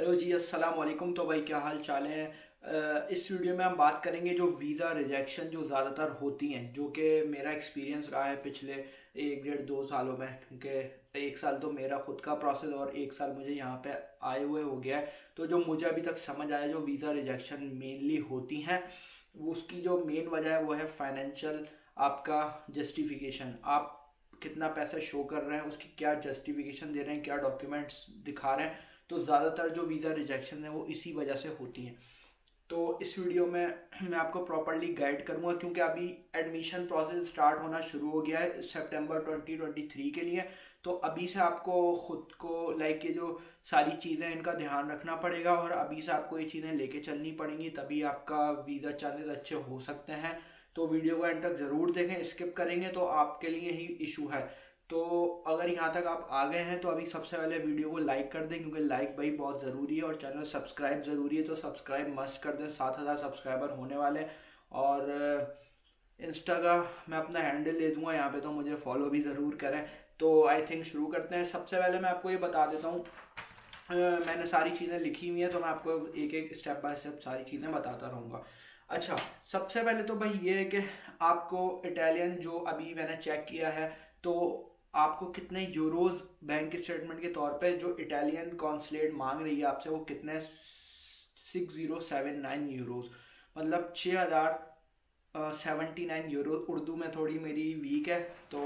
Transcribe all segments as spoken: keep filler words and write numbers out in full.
Hello जी, अस्सलाम वालेकुम। तो भाई क्या हाल चाल है। अ, इस वीडियो में हम बात करेंगे जो वीज़ा रिजेक्शन जो ज़्यादातर होती हैं, जो कि मेरा एक्सपीरियंस रहा है पिछले एक डेढ़ दो सालों में, क्योंकि एक साल तो मेरा खुद का प्रोसेस और एक साल मुझे यहाँ पे आए हुए हो गया है। तो जो मुझे अभी तक समझ आया, जो वीज़ा रिजेक्शन मेनली होती हैं, वो उसकी जो मेन वजह है वो है फाइनेंशियल। आपका जस्टिफिकेशन, आप कितना पैसा शो कर रहे हैं, उसकी क्या जस्टिफिकेशन दे रहे हैं, क्या डॉक्यूमेंट्स दिखा रहे हैं। तो ज़्यादातर जो वीज़ा रिजेक्शन है वो इसी वजह से होती हैं। तो इस वीडियो में मैं आपको प्रॉपरली गाइड करूंगा, क्योंकि अभी एडमिशन प्रोसेस स्टार्ट होना शुरू हो गया है सितंबर ट्वेंटी ट्वेंटी थ्री के लिए। तो अभी से आपको खुद को लाइक ये जो सारी चीज़ें इनका ध्यान रखना पड़ेगा, और अभी से आपको ये चीज़ें लेके चलनी पड़ेंगी, तभी आपका वीज़ा चांसेस अच्छे हो सकते हैं। तो वीडियो को एंड तक ज़रूर देखें, स्किप करेंगे तो आपके लिए ही इशू है। तो अगर यहाँ तक आप आ गए हैं तो अभी सबसे पहले वीडियो को लाइक कर दें, क्योंकि लाइक भाई बहुत ज़रूरी है, और चैनल सब्सक्राइब ज़रूरी है, तो सब्सक्राइब मस्ट कर दें। सात हज़ार सब्सक्राइबर होने वाले हैं। और इंस्टा का मैं अपना हैंडल दे दूंगा यहाँ पे, तो मुझे फॉलो भी ज़रूर करें। तो आई थिंक शुरू करते हैं। सबसे पहले मैं आपको ये बता देता हूँ, मैंने सारी चीज़ें लिखी हुई हैं, तो मैं आपको एक एक स्टेप बाय स्टेप सारी चीज़ें बताता रहूँगा। अच्छा, सबसे पहले तो भाई ये है कि आपको इटालियन जो अभी मैंने चेक किया है, तो आपको कितने यूरोज बैंक स्टेटमेंट के तौर पे जो इटालियन कॉन्सुलेट मांग रही है आपसे, वो कितने six zero seven nine euros, मतलब छः हज़ार सेवेंटी नाइन यूरो। उर्दू में थोड़ी मेरी वीक है, तो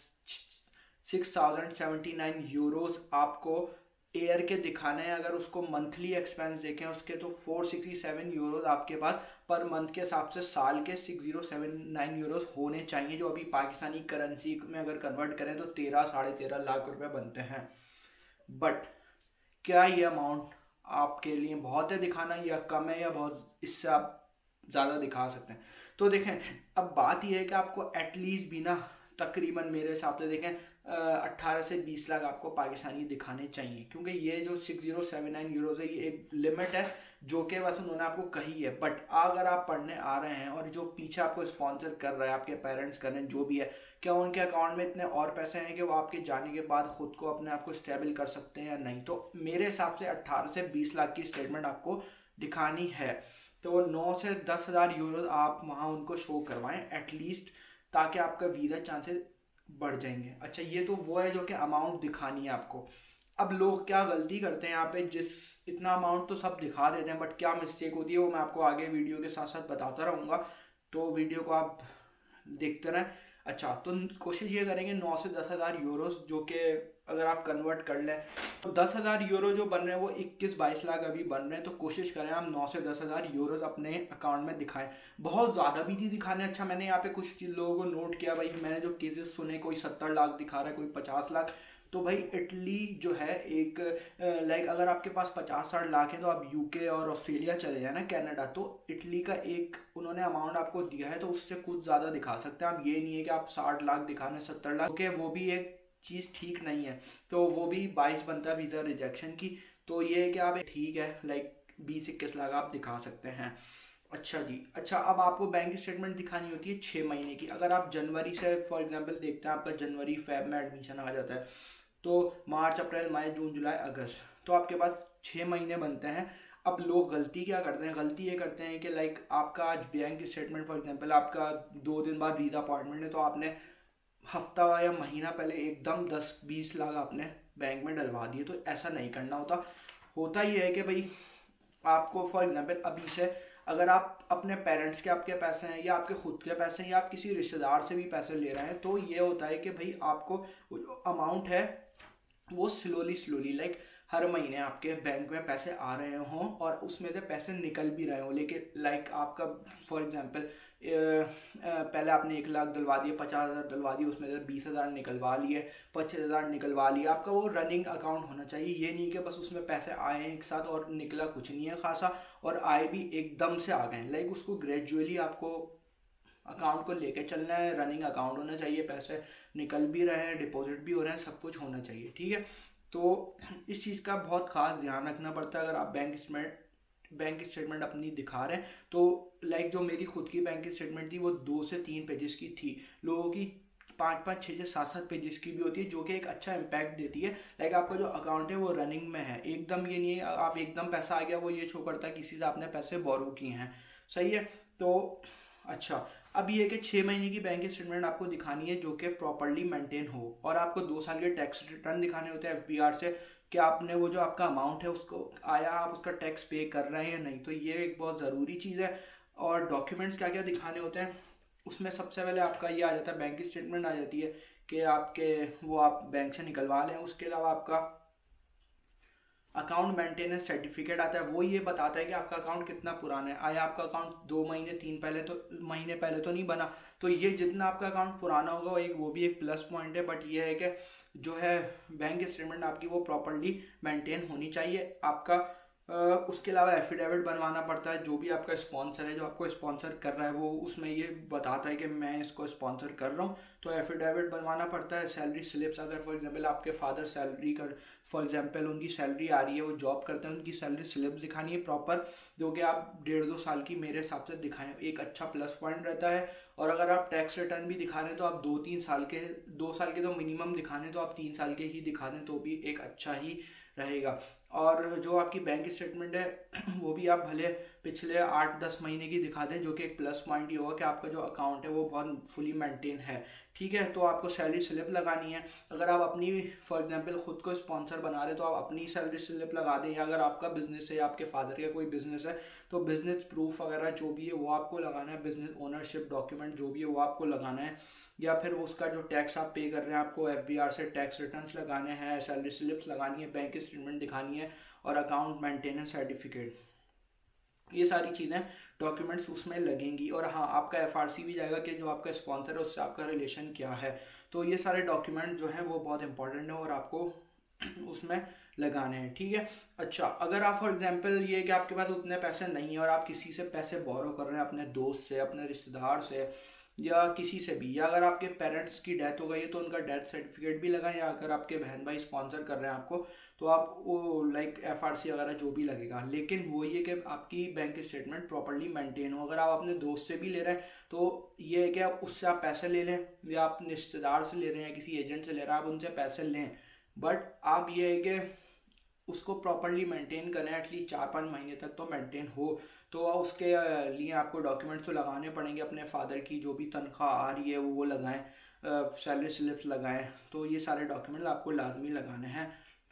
six thousand seventy nine euros आपको एयर के दिखाने हैं। अगर उसको मंथली एक्सपेंस देखें उसके, तो फोर सिक्सटी सेवन यूरोज आपके पास पर मंथ के हिसाब से साल के six zero seven nine euros होने चाहिए, जो अभी पाकिस्तानी करेंसी में अगर कन्वर्ट करें तो तेरह साढ़े तेरह लाख रुपए बनते हैं। बट क्या ये अमाउंट आपके लिए बहुत है दिखाना, या कम है, या बहुत इससे आप ज़्यादा दिखा सकते हैं। तो देखें, अब बात यह है कि आपको एटलीस्ट भी ना तकरीबन मेरे हिसाब से देखें अट्ठारह से बीस लाख आपको पाकिस्तानी दिखाने चाहिए, क्योंकि ये जो six zero seven nine euros है, ये एक लिमिट है जो कि बस उन्होंने आपको कही है। बट अगर आप पढ़ने आ रहे हैं और जो पीछे आपको स्पॉन्सर कर रहा है, आपके पेरेंट्स कर रहे हैं, जो भी है, क्या उनके अकाउंट में इतने और पैसे हैं कि वो आपके जाने के बाद खुद को अपने आप को स्टेबल कर सकते हैं या नहीं। तो मेरे हिसाब से अट्ठारह से बीस लाख की स्टेटमेंट आपको दिखानी है। तो नौ से दस हज़ार यूरो आप वहाँ उनको शो करवाएं एटलीस्ट, ताकि आपका वीज़ा चांसेस बढ़ जाएंगे। अच्छा, ये तो वो है जो कि अमाउंट दिखानी है आपको। अब लोग क्या गलती करते हैं यहाँ पे, जिस इतना अमाउंट तो सब दिखा देते हैं, बट क्या मिस्टेक होती है वो मैं आपको आगे वीडियो के साथ साथ बताता रहूँगा। तो वीडियो को आप देखते रहें। अच्छा, तो कोशिश ये करेंगे नौ से दस हज़ार यूरोस, जो कि अगर आप कन्वर्ट कर लें तो दस हज़ार यूरो जो बन रहे हैं वो इक्कीस बाईस लाख अभी बन रहे हैं। तो कोशिश करें हम नौ से दस हज़ार यूरोज अपने अकाउंट में दिखाएं। बहुत ज़्यादा भी नहीं दिखाने। अच्छा, मैंने यहाँ पे कुछ लोगों को नोट किया भाई, मैंने जो केसेस सुने, कोई सत्तर लाख दिखा रहा है, कोई पचास लाख। तो भाई इटली जो है एक लाइक अगर आपके पास पचास साठ लाख है तो आप यूके और ऑस्ट्रेलिया चले जाए ना, कनाडा, तो इटली का एक उन्होंने अमाउंट आपको दिया है, तो उससे कुछ ज़्यादा दिखा सकते हैं आप। ये नहीं है कि आप साठ लाख दिखाने सत्तर लाख, ओके, वो भी एक चीज़ ठीक नहीं है। तो वो भी बाईस बनता है वीज़ा रिजेक्शन की। तो ये है कि आप ठीक है लाइक बीस इक्कीस लाख आप दिखा सकते हैं। अच्छा जी, अच्छा, अब आपको बैंक स्टेटमेंट दिखानी होती है छः महीने की। अगर आप जनवरी से फॉर एग्जांपल देखते हैं, आपका जनवरी फेब में एडमिशन आ जाता है, तो मार्च अप्रैल मई जून जुलाई अगस्त, तो आपके पास छः महीने बनते हैं। अब लोग गलती क्या करते हैं, गलती ये करते हैं कि लाइक आपका आज बैंक स्टेटमेंट फॉर एग्जांपल आपका दो दिन बाद वीज़ा अपॉइंटमेंट है, तो आपने हफ्ता या महीना पहले एकदम दस बीस लाख आपने बैंक में डलवा दिए। तो ऐसा नहीं करना होता। होता ये है कि भाई आपको फॉर एग्जांपल अभी से अगर आप अपने पेरेंट्स के आपके पैसे हैं, या आपके खुद के पैसे हैं, या आप किसी रिश्तेदार से भी पैसे ले रहे हैं, तो ये होता है कि भाई आपको अमाउंट है वो स्लोली स्लोली लाइक हर महीने आपके बैंक में पैसे आ रहे हों, और उसमें से पैसे निकल भी रहे हों। लेकिन लाइक आपका फॉर एग्जांपल पहले आपने एक लाख डलवा दिए, पचास हज़ार डलवा दिए, उसमें से बीस हज़ार निकलवा लिए, पच्चीस हज़ार निकलवा लिए। आपका वो रनिंग अकाउंट होना चाहिए। ये नहीं कि बस उसमें पैसे आए हैं एक साथ और निकला कुछ नहीं है खासा, और आए भी एकदम से आ गए। लाइक उसको ग्रेजुअली आपको अकाउंट को लेके चलना है। रनिंग अकाउंट होना चाहिए, पैसे निकल भी रहे हैं, डिपॉजिट भी हो रहे हैं, सब कुछ होना चाहिए, ठीक है। तो इस चीज़ का बहुत खास ध्यान रखना पड़ता है। अगर आप बैंक स्टेटमेंट बैंक स्टेटमेंट अपनी दिखा रहे हैं, तो लाइक जो मेरी खुद की बैंक स्टेटमेंट थी वो दो से तीन पेजेस की थी, लोगों की पाँच पाँच छः छः सात सात पेजेस की भी होती है, जो कि एक अच्छा इम्पैक्ट देती है। लाइक आपका जो अकाउंट है वो रनिंग में है, एकदम ये नहीं है आप एकदम पैसा आ गया वो ये शो करता है किसी से आपने पैसे बोरो किए हैं, सही है। तो अच्छा, अब ये कि छः महीने की बैंक स्टेटमेंट आपको दिखानी है जो कि प्रॉपरली मेंटेन हो, और आपको दो साल के टैक्स रिटर्न दिखाने होते हैं एफबीआर से कि आपने वो जो आपका अमाउंट है उसको आया, आप उसका टैक्स पे कर रहे हैं या नहीं। तो ये एक बहुत ज़रूरी चीज़ है। और डॉक्यूमेंट्स क्या क्या दिखाने होते हैं उसमें सबसे पहले आपका ये आ जाता है, बैंक स्टेटमेंट आ जाती है कि आपके वो आप बैंक से निकलवा लें। उसके अलावा आपका अकाउंट मेंटेनेंस सर्टिफिकेट आता है, वो ये बताता है कि आपका अकाउंट कितना पुराना है, आया आपका अकाउंट दो महीने तीन पहले तो महीने पहले तो नहीं बना। तो ये जितना आपका अकाउंट पुराना होगा वो एक वो भी एक प्लस पॉइंट है। बट ये है कि जो है बैंक स्टेटमेंट आपकी वो प्रॉपरली मेंटेन होनी चाहिए। आपका Uh, उसके अलावा एफिडेविट बनवाना पड़ता है, जो भी आपका स्पॉन्सर है जो आपको स्पॉन्सर कर रहा है वो उसमें ये बताता है कि मैं इसको स्पॉन्सर कर रहा हूँ, तो एफिडेविट बनवाना पड़ता है। सैलरी स्लिप्स, अगर फॉर एग्जांपल आपके फादर सैलरी कर फॉर एग्जांपल उनकी सैलरी आ रही है, वो जॉब करते हैं, उनकी सैलरी स्लिप्स दिखानी है प्रॉपर, जो कि आप डेढ़ दो साल की मेरे हिसाब से दिखाएं, एक अच्छा प्लस पॉइंट रहता है। और अगर आप टैक्स रिटर्न भी दिखा रहे हैं तो आप दो तीन साल के दो साल के तो मिनिमम दिखाने, तो आप तीन साल के ही दिखा दें तो भी एक अच्छा ही रहेगा। और जो आपकी बैंक स्टेटमेंट है वो भी आप भले पिछले आठ दस महीने की दिखा दें, जो कि एक प्लस पॉइंट ही होगा कि आपका जो अकाउंट है वो बहुत फुली मेंटेन है, ठीक है। तो आपको सैलरी स्लिप लगानी है। अगर आप अपनी फॉर एग्जांपल खुद को स्पॉन्सर बना रहे तो आप अपनी सैलरी स्लिप लगा दें, या अगर आपका बिजनेस है या आपके फादर का कोई बिजनेस है तो बिजनेस प्रूफ वगैरह जो भी है वो आपको लगाना है, बिजनेस ओनरशिप डॉक्यूमेंट जो भी है वो आपको लगाना है। या फिर उसका जो टैक्स आप पे कर रहे हैं आपको एफबीआर से टैक्स रिटर्न्स लगाने हैं, सैलरी स्लिप्स लगानी है, बैंक स्टेटमेंट दिखानी है और अकाउंट मेंटेनेंस सर्टिफिकेट, ये सारी चीज़ें डॉक्यूमेंट्स उसमें लगेंगी। और हाँ, आपका एफआरसी भी जाएगा कि जो आपका स्पॉन्सर है उससे आपका रिलेशन क्या है। तो ये सारे डॉक्यूमेंट जो हैं वो बहुत इंपॉर्टेंट है और आपको उसमें लगाने हैं, ठीक है। अच्छा, अगर आप फॉर एग्जांपल ये कि आपके पास उतने पैसे नहीं है और आप किसी से पैसे बोरो कर रहे हैं, अपने दोस्त से, अपने रिश्तेदार से या किसी से भी, या अगर आपके पेरेंट्स की डेथ हो गई है तो उनका डेथ सर्टिफिकेट भी लगाएं, या अगर आपके बहन भाई स्पॉन्सर कर रहे हैं आपको तो आप वो लाइक एफआरसी वगैरह जो भी लगेगा। लेकिन वो ये कि आपकी बैंक स्टेटमेंट प्रॉपर्ली मेंटेन हो। अगर आप अपने दोस्त से भी ले रहे हैं तो ये है कि आप उससे आप पैसे ले लें, या आप रिश्तेदार से ले रहे हैं, किसी एजेंट से ले रहे हैं, आप उनसे पैसे लें, बट आप ये है कि उसको प्रॉपरली मेंटेन करें, एटलीस्ट चार पाँच महीने तक तो मेंटेन हो। तो उसके लिए आपको डॉक्यूमेंट्स तो लगाने पड़ेंगे, अपने फादर की जो भी तनख्वाह आ रही है वो वो लगाएं, सैलरी स्लिप्स लगाएं, तो ये सारे डॉक्यूमेंट आपको लाजमी लगाने हैं।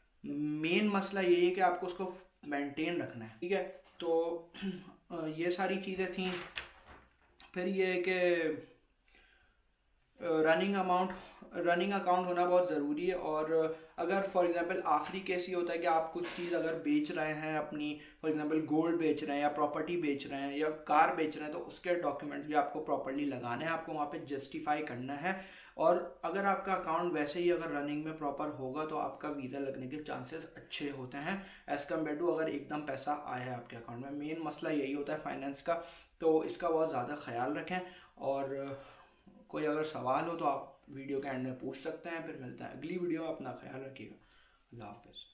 मेन मसला यही है कि आपको उसको मेंटेन रखना है, ठीक है। तो ये सारी चीज़ें थी। फिर ये है कि रनिंग अमाउंट रनिंग अकाउंट होना बहुत ज़रूरी है। और अगर फॉर एग्जांपल आखिरी केस ये होता है कि आप कुछ चीज़ अगर बेच रहे हैं अपनी, फॉर एग्जांपल गोल्ड बेच रहे हैं या प्रॉपर्टी बेच रहे हैं या कार बेच रहे हैं, तो उसके डॉक्यूमेंट्स भी आपको प्रॉपर्ली लगाने हैं, आपको वहाँ पे जस्टिफाई करना है। और अगर आपका अकाउंट वैसे ही अगर रनिंग में प्रॉपर होगा तो आपका वीज़ा लगने के चांसेस अच्छे होते हैं एज़ कम्पेयर टू अगर एकदम पैसा आया है आपके अकाउंट में। मेन मसला यही होता है फाइनेंस का, तो इसका बहुत ज़्यादा ख्याल रखें। और कोई अगर सवाल हो तो आप वीडियो के एंड में पूछ सकते हैं। फिर मिलते हैं अगली वीडियो में, अपना ख्याल रखिएगा। अल्लाह हाफ़िज़।